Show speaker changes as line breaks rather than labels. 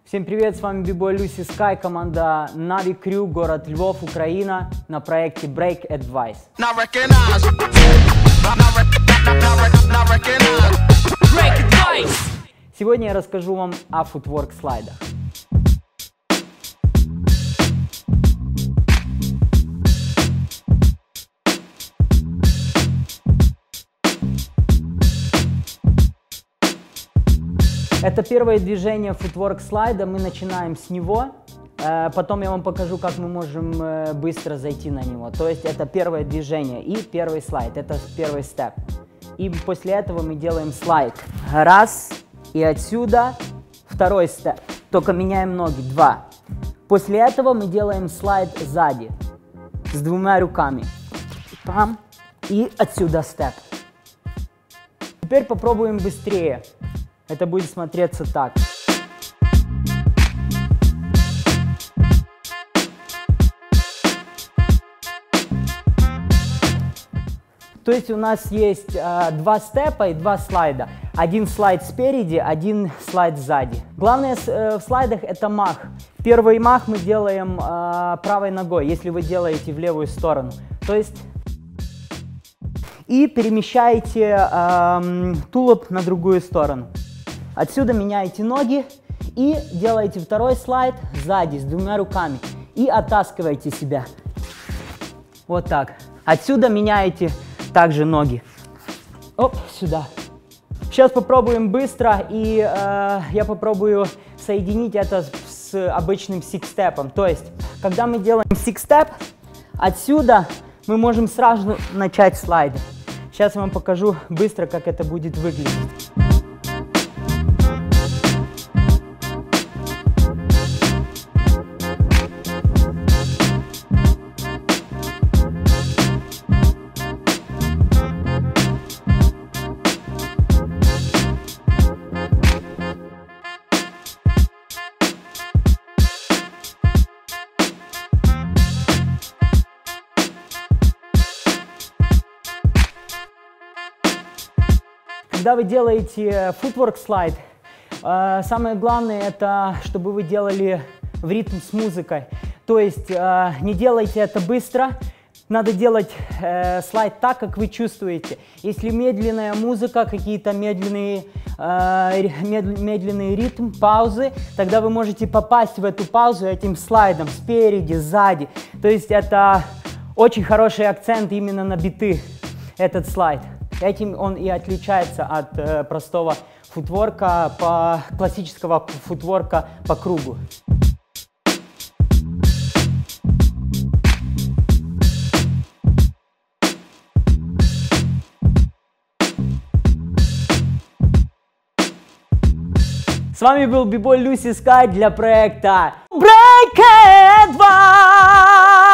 Всем привет, с вами B-Boy Lucy Sky, команда Navy Crew, город Львов, Украина, на проекте Break Advice. Сегодня я расскажу вам о футворк слайдах. Это первое движение футворк слайда, мы начинаем с него, потом я вам покажу, как мы можем быстро зайти на него. То есть это первое движение и первый слайд, это первый степ. И после этого мы делаем слайд. Раз, и отсюда второй степ, только меняем ноги, два. После этого мы делаем слайд сзади, с двумя руками. Пам, и отсюда степ. Теперь попробуем быстрее. Это будет смотреться так. То есть у нас есть два степа и два слайда. Один слайд спереди, один слайд сзади. Главное в слайдах это мах. Первый мах мы делаем правой ногой, если вы делаете в левую сторону. То есть и перемещаете тулуп на другую сторону. Отсюда меняете ноги и делаете второй слайд сзади с двумя руками и оттаскиваете себя. Вот так. Отсюда меняете также ноги. Оп, сюда. Сейчас попробуем быстро, и я попробую соединить это с обычным сикстепом. То есть, когда мы делаем сикстеп, отсюда мы можем сразу начать слайды. Сейчас я вам покажу быстро, как это будет выглядеть. Когда вы делаете футворк слайд, самое главное это, чтобы вы делали в ритм с музыкой. То есть не делайте это быстро, надо делать слайд так, как вы чувствуете. Если медленная музыка, какие-то медленный ритм, паузы, тогда вы можете попасть в эту паузу этим слайдом спереди, сзади. То есть это очень хороший акцент именно на биты, этот слайд. Этим он и отличается от простого футворка, классического футворка по кругу. С вами был B-Boy Lucy Sky для проекта Break Advice.